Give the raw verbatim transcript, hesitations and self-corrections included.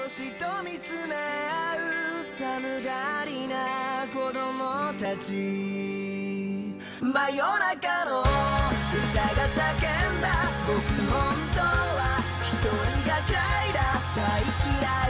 星と見つめ合う寒がりな子供たち。真夜中の歌が叫んだ僕本当は一人が嫌いだ大嫌い